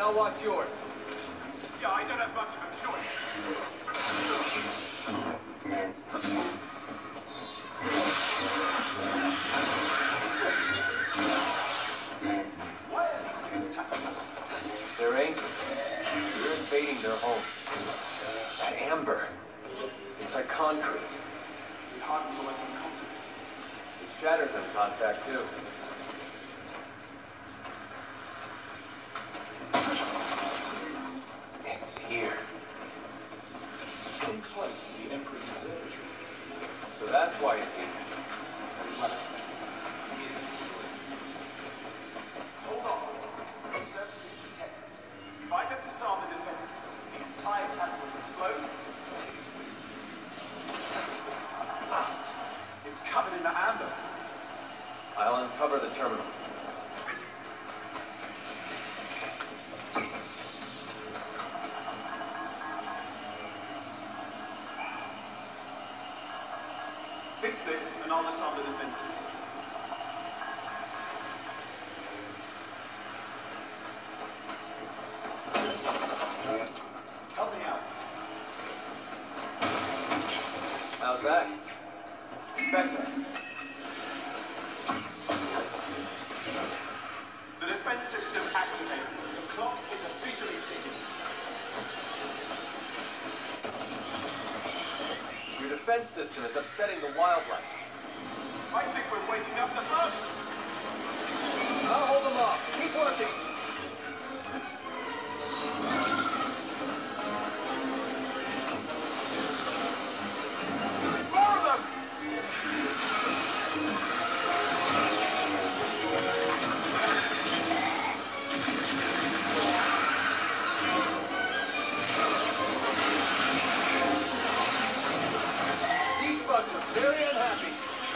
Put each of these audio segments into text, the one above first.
I'll watch yours. Yeah, I don't have much of a choice. Why are these things attacking us? They're angry. We're invading their home. That amber. It's like concrete. It's hard to work on contact. It shatters on contact, too. It's here. Getting close to the Emperor's Observatory. So that's why it came. Hold on. The observatory is protected. If I don't disarm the defense system, the entire planet will explode. Last. It's covered in the amber. I'll uncover the terminal. Fix this, and I'll disarm the defenses. Help me out. How's that? Better. The defense system activated. The clock is officially ticking. Your defense system is upsetting the wildlife. I think we're waking up the bugs. I'll hold them off. Keep working. More of them! These bugs are very unhappy.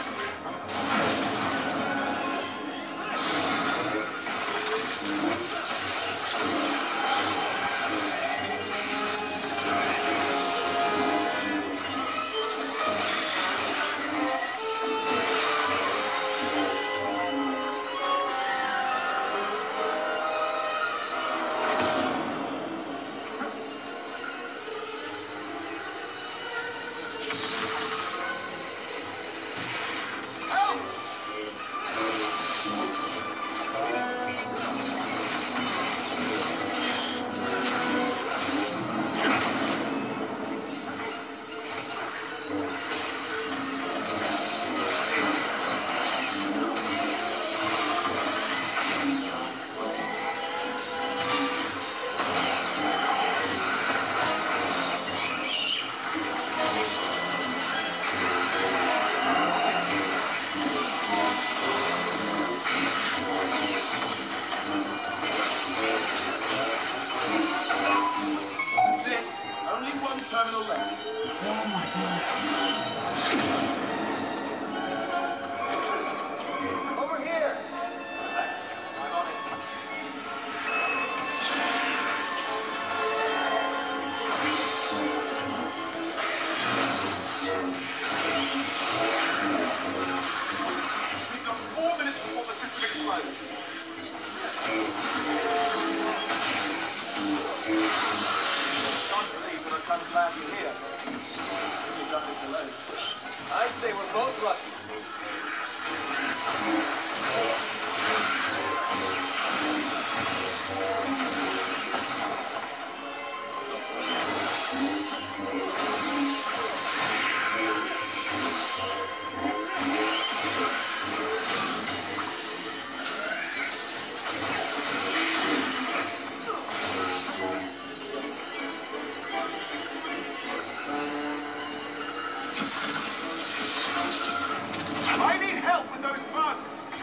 terminal left. Oh my god. Over here! Thanks. I'm on it. We've got 4 minutes before the system explodes. Can't believe that I've come gladly here. We've done this alone. I'd say we're both lucky. I need help with those bugs!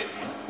with you.